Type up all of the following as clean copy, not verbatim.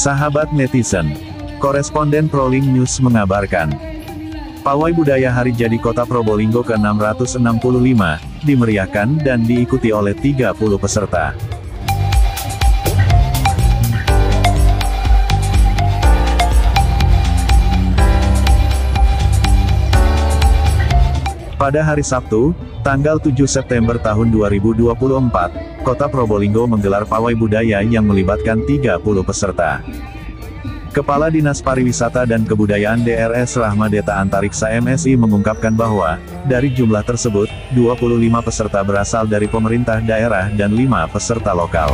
Sahabat netizen, koresponden Proling News mengabarkan, Pawai Budaya Hari Jadi Kota Probolinggo ke-665, dimeriahkan dan diikuti oleh 30 peserta. Pada hari Sabtu, tanggal 7 September tahun 2024, Kota Probolinggo menggelar pawai budaya yang melibatkan 30 peserta. Kepala Dinas Pariwisata dan Kebudayaan DRS Rahmadeta Antariksa MSI mengungkapkan bahwa, dari jumlah tersebut, 25 peserta berasal dari pemerintah daerah dan 5 peserta lokal.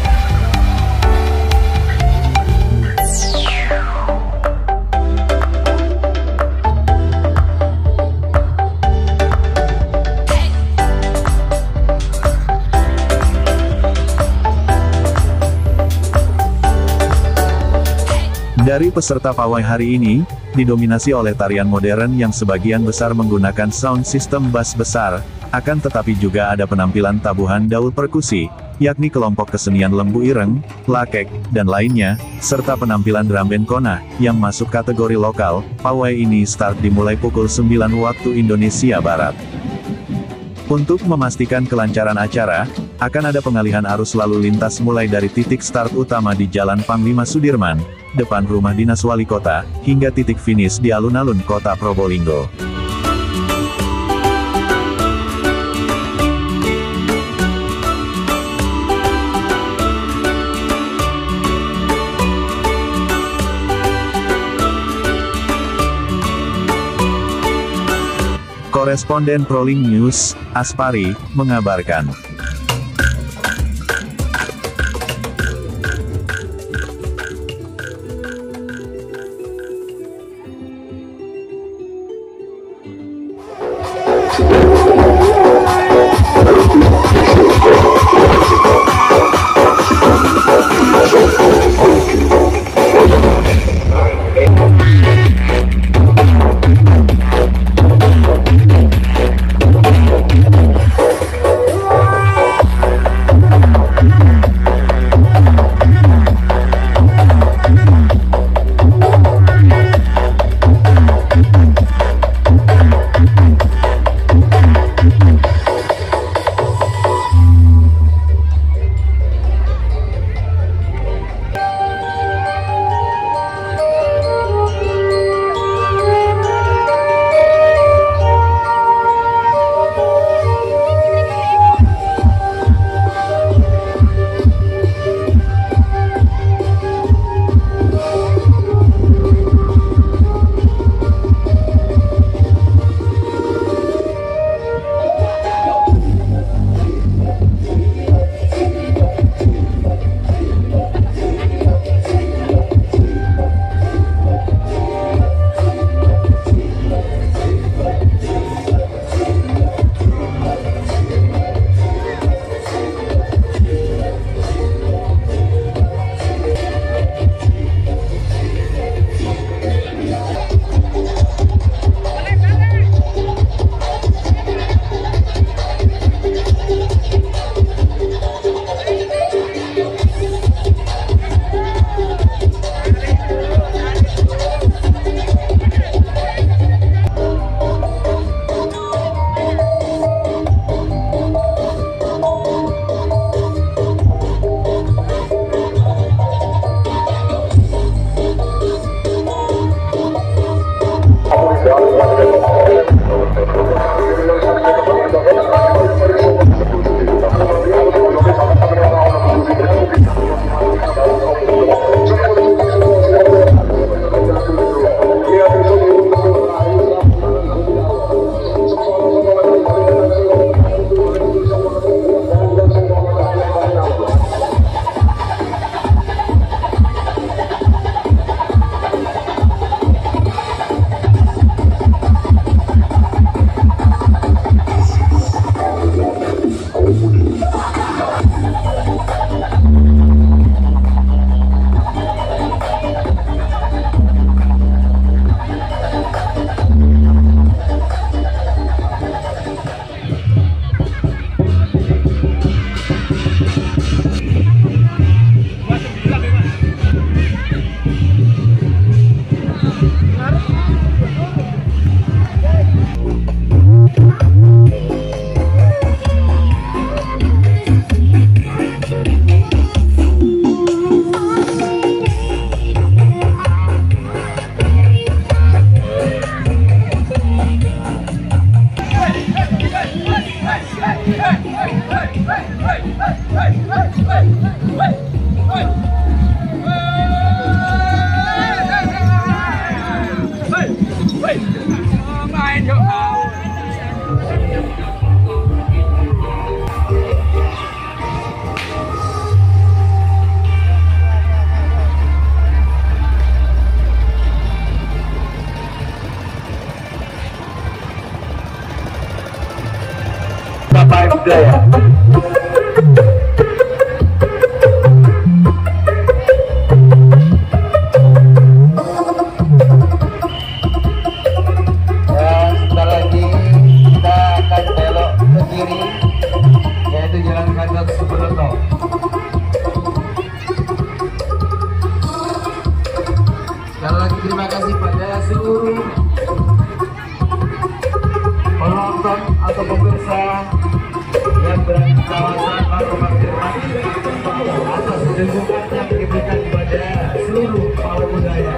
Dari peserta pawai hari ini, didominasi oleh tarian modern yang sebagian besar menggunakan sound system bass besar, akan tetapi juga ada penampilan tabuhan daul perkusi, yakni kelompok kesenian lembu ireng, lakek, dan lainnya, serta penampilan drum band kona, yang masuk kategori lokal. Pawai ini start dimulai pukul 9 waktu Indonesia Barat. Untuk memastikan kelancaran acara, akan ada pengalihan arus lalu lintas mulai dari titik start utama di Jalan Panglima Sudirman, depan rumah dinas wali kota, hingga titik finish di alun-alun Kota Probolinggo. Koresponden Proling News, Aspari, mengabarkan. budaya. Dan sebentar lagi kita akan belok ke kiri, yaitu Jalan Gatot Subroto. Sekali lagi terima kasih pada seluruh penonton atau pemirsa yang berada di kawasan Baru Makirman atas dukungan yang diberikan kepada seluruh pawai budaya.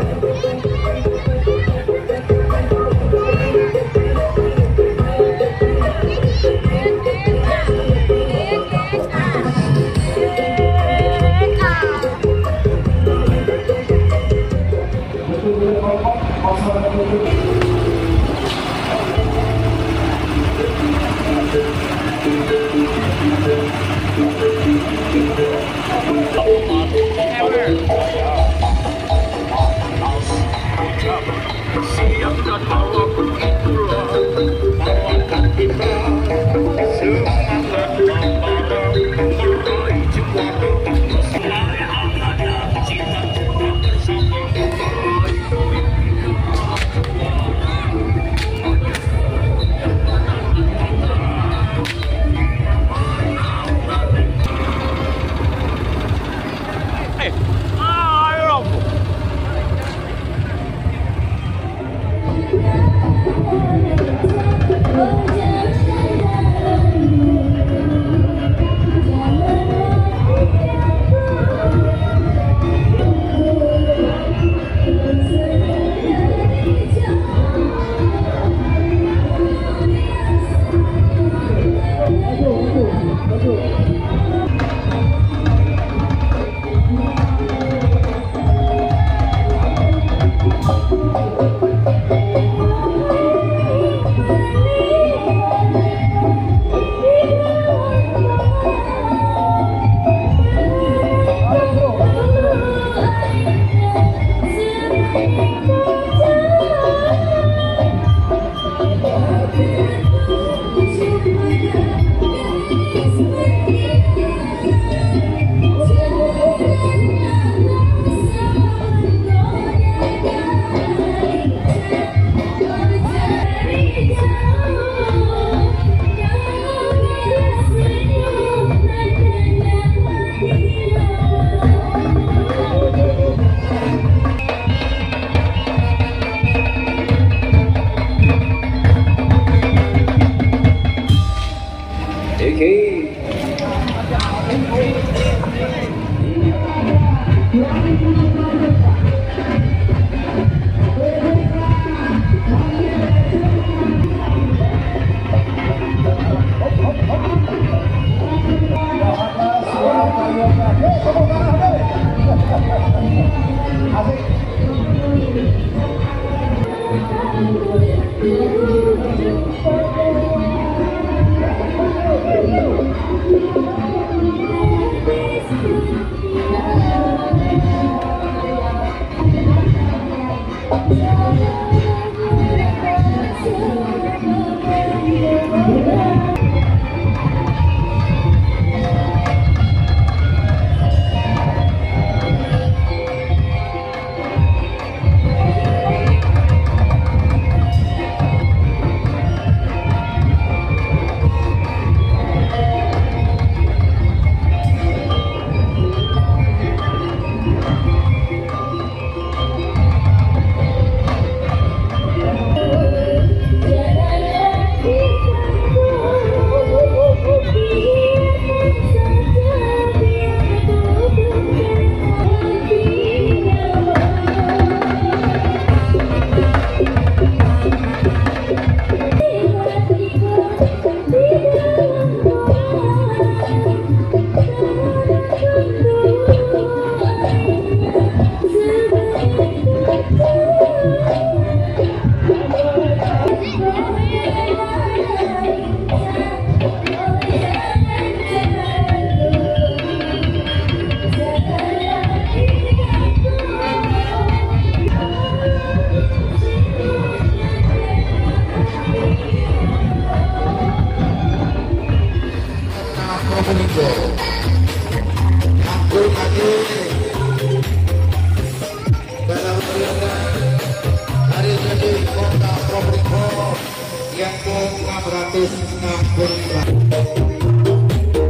660.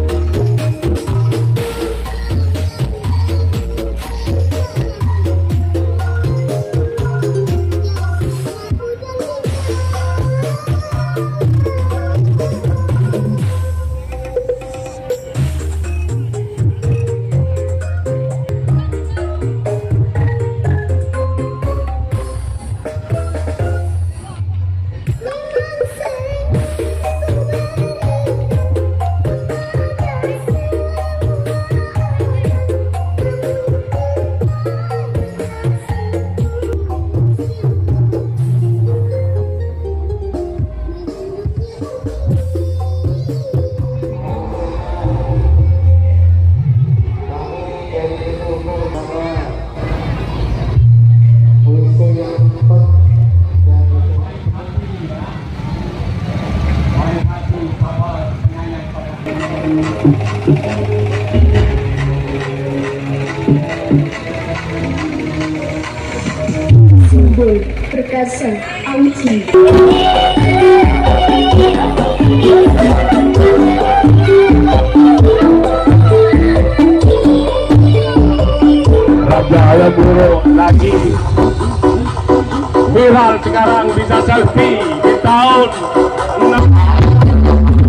Simbol perkasa Auci. Raja Ayam Buruk lagi viral sekarang, bisa selfie di tahun 6.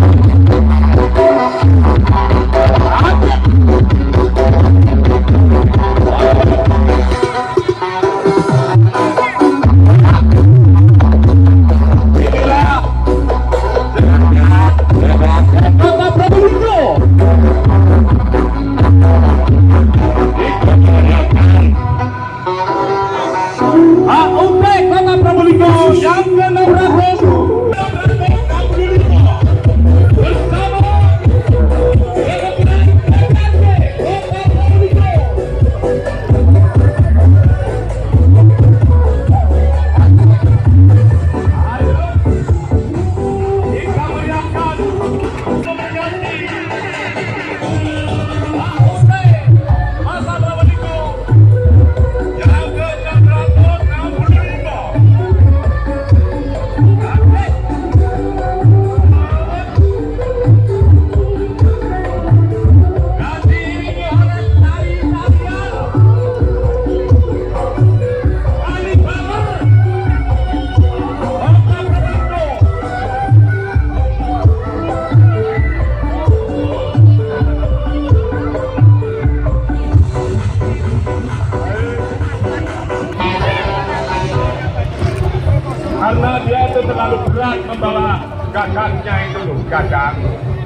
Karena dia itu terlalu berat membawa gagangnya itu loh, gagang.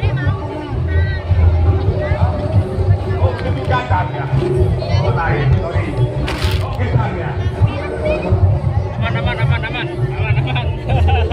Oh, ini gagangnya. Oh, lain, sorry. Oh, gagangnya. Aman.